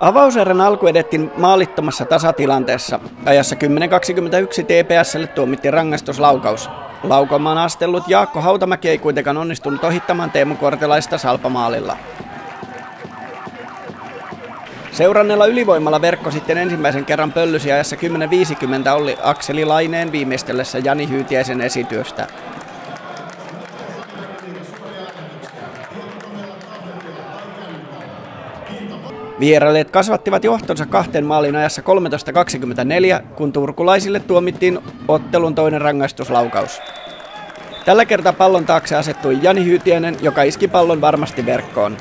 Avauserän alku edettiin maalittomassa tasatilanteessa. Ajassa 10.21 TPS:lle tuomittiin rangaistuslaukaus. Laukomaan astellut Jaakko Hautamäki ei kuitenkaan onnistunut ohittamaan Teemu Kortelaista salpamaalilla. Seurannella ylivoimalla verkko sitten ensimmäisen kerran pöllysi ajassa 10.50 Olli Akseli Laineen viimeistellessä Jani Hyytiäisen esityöstä. Vierailijat kasvattivat johtonsa 2 maalin ajassa 13.24, kun turkulaisille tuomittiin ottelun toinen rangaistuslaukaus. Tällä kertaa pallon taakse asettui Jani Hyytiäinen, joka iski pallon varmasti verkkoon.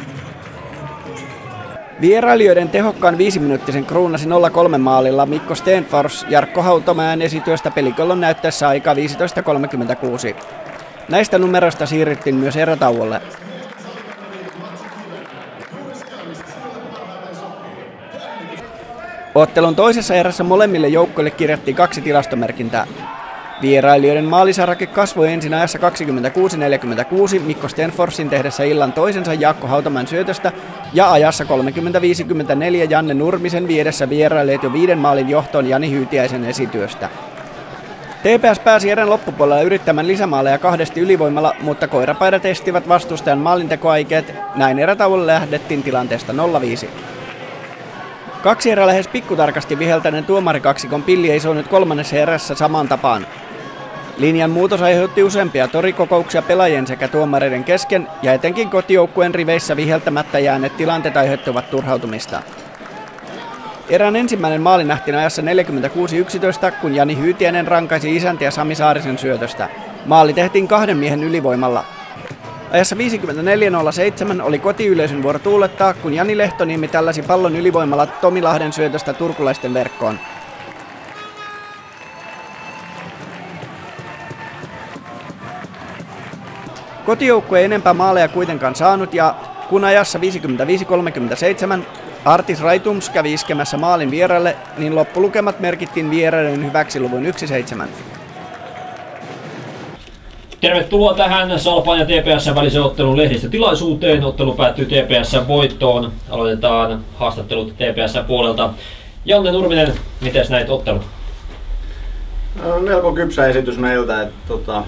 Vierailijoiden tehokkaan 5-minuuttisen kruunasi 0-3 maalilla Mikko Stenfors Jarkko Hautamäen esityöstä pelikellon näyttäessä aika 15.36. Näistä numeroista siirryttiin myös erätauolle. Ottelun toisessa erässä molemmille joukkoille kirjattiin 2 tilastomerkintää. Vierailijoiden maalisarake kasvoi ensin ajassa 26.46 Mikko Stenforsin tehdessä illan toisensa Jaakko Hautamäen syötöstä ja ajassa 30.54 Janne Nurmisen viedessä vierailijat jo 5 maalin johtoon Jani Hyytiäisen esityöstä. TPS pääsi erän loppupuolella yrittämään lisämaaleja 2 ylivoimalla, mutta koirapaidat estivät vastustajan maalintekoaikeet. Näin erätauolle lähdettiin tilanteesta 0-5. 2 erää lähes pikkutarkasti viheltäneen tuomarikaksikon pilli ei soinut 3. erässä samaan tapaan. Linjan muutos aiheutti useampia torikokouksia pelaajien sekä tuomareiden kesken ja etenkin kotijoukkueen riveissä viheltämättä jääneet tilanteet aiheuttivat turhautumista. Erän ensimmäinen maali nähtiin ajassa 46.11, kun Jani Hyytiäinen rankaisi isäntiä Sami Saarisen syötöstä. Maali tehtiin 2 miehen ylivoimalla. Ajassa 54.07 oli kotiyleisön vuoro tuulettaa, kun Jani Lehtoniemi tälläsi pallon ylivoimalla Tomi Lahden syötöstä turkulaisten verkkoon. Kotijoukkue ei enempää maaleja kuitenkaan saanut ja kun ajassa 55.37 Artis Raitums kävi iskemässä maalin vieraille, niin loppulukemat merkittiin vieraiden hyväksi luvun 1-7. Tervetuloa tähän Salpan ja TPS:n välisen ottelun lehdistötilaisuuteen. Ottelu päättyy TPS:n voittoon. Aloitetaan haastattelut TPS:n puolelta. Janne Nurminen, miten näit ottelun? Melko kypsä esitys meiltä. Että,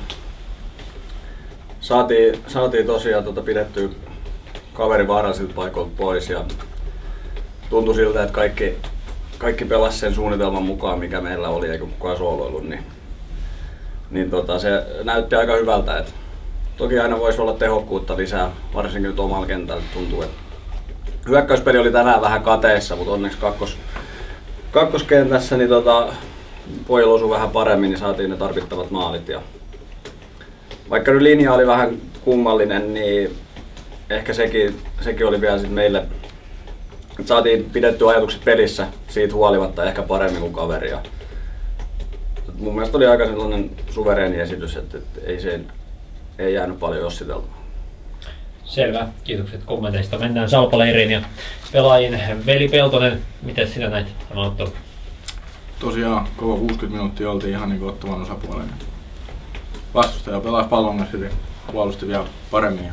saatiin tosiaan pidettyä kaveri vaarallisilta paikoilta pois ja tuntui siltä, että kaikki pelasi sen suunnitelman mukaan, mikä meillä oli, eikä kukaan sooloillut. Niin se näytti aika hyvältä. Et toki aina voisi olla tehokkuutta lisää, varsinkin nyt omalla kentällä tuntuu, että hyökkäyspeli oli tänään vähän kateessa, mutta onneksi kakkoskentässä niin pojilla osui vähän paremmin, niin saatiin ne tarvittavat maalit. Ja vaikka nyt linja oli vähän kummallinen, niin ehkä sekin oli vielä sit meille, että saatiin pidettyä ajatukset pelissä siitä huolimatta ehkä paremmin kuin kaveria. Mun mielestä oli aika sellainen suvereeni esitys, että ei jäänyt paljon jossiteltua. Selvä, kiitokset kommenteista. Mennään Salpaleiriin ja pelaajin Veli Peltonen. Miten sinä näit tämän ottelun? Tosiaan koko 60 minuuttia oltiin ihan niin ottavan osapuolen. Vastustaja pelasi pallon kanssa ja puolusti vielä paremmin.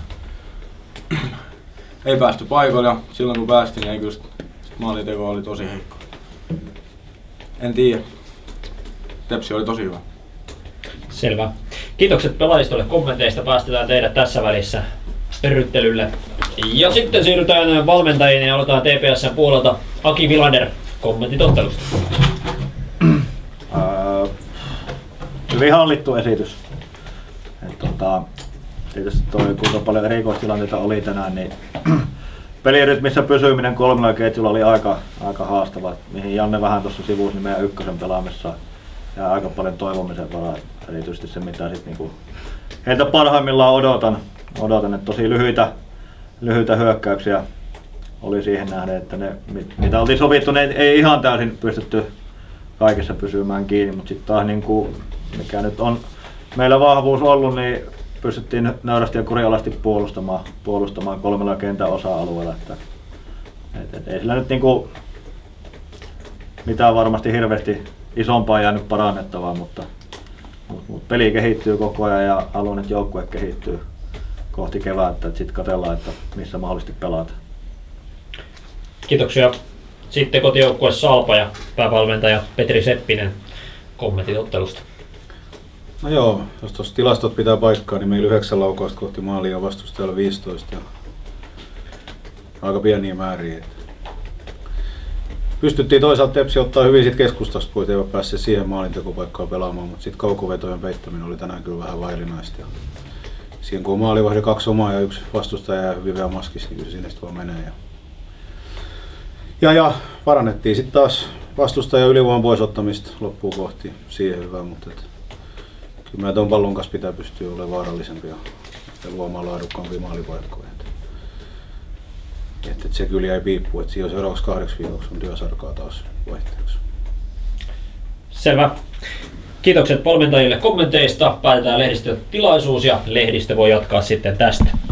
Ei päästy paikoille ja silloin kun päästiin, niin kyllä maalinteko oli tosi heikko. En tiedä. Tepsi oli tosi hyvä. Selvä. Kiitokset pelaajistolle kommenteista. Päästetään teidät tässä välissä perryttelylle. Ja sitten siirrytään valmentajiin ja aloitetaan TPS:n puolelta. Aki Vilander, kommentit ottelusta. Hyvin hallittu esitys. Tietysti kuinka paljon erikoistilanteita oli tänään, niin pelirytmissä pysyminen 3 ketjulla oli aika haastava. Mihin Janne vähän tuossa sivusi, niin meidän ykkösen pelaamissa ja aika paljon toivomisen varaa. Erityisesti se, mitä sit niinku heiltä parhaimmillaan odotan, että tosi lyhyitä hyökkäyksiä oli siihen nähden, että ne mitä oltiin sovittu, ne ei ihan täysin pystytty kaikessa pysymään kiinni, mutta sitten taas niinku, mikä nyt on meillä vahvuus ollut, niin pystyttiin nöyrästi ja kurjalasti puolustamaan 3 kentän osa-alueella. Ei sillä nyt niinku mitään varmasti hirveästi isompaa jäänyt parannettavaa, mutta peli kehittyy koko ajan ja haluan, että joukkue kehittyy kohti kevättä, että sitten katsellaan, että missä mahdollisesti pelataan. Kiitoksia. Sitten kotijoukkue Salpa ja päävalmentaja Petri Seppinen kommentit ottelusta. No joo, jos tuossa tilastot pitää paikkaa, niin meillä 9 laukausta kohti maalia ja vastustajalla 15. Ja aika pieniä määriä. Pystyttiin toisaalta Tepsi ottaa hyvin sit keskustasta, kun eivät päässeet siihen maalintekopaikkaan pelaamaan, mutta sitten kaukovetojen peittäminen oli tänään kyllä vähän vaillinaista. Siihen kun on maalivahde 2 omaa ja 1 vastustaja ja hyvin vielä maskissa, niin kyllä sinne vaan menee. Ja parannettiin sitten taas vastustajan ylivoiman pois ottamista loppuun kohti. Siihen hyvä, mutta kyllä tuon pallon kanssa pitää pystyä olemaan vaarallisempi ja luomaan laadukkaampia maalipaikkoja. Että se kyllä jäi piippuun, että siinä seuraavaksi 8 viikoksi on työsarkaa taas vaihteeksi. Selvä. Kiitokset valmentajille kommenteista. Päätetään lehdistötilaisuus ja lehdistö voi jatkaa sitten tästä.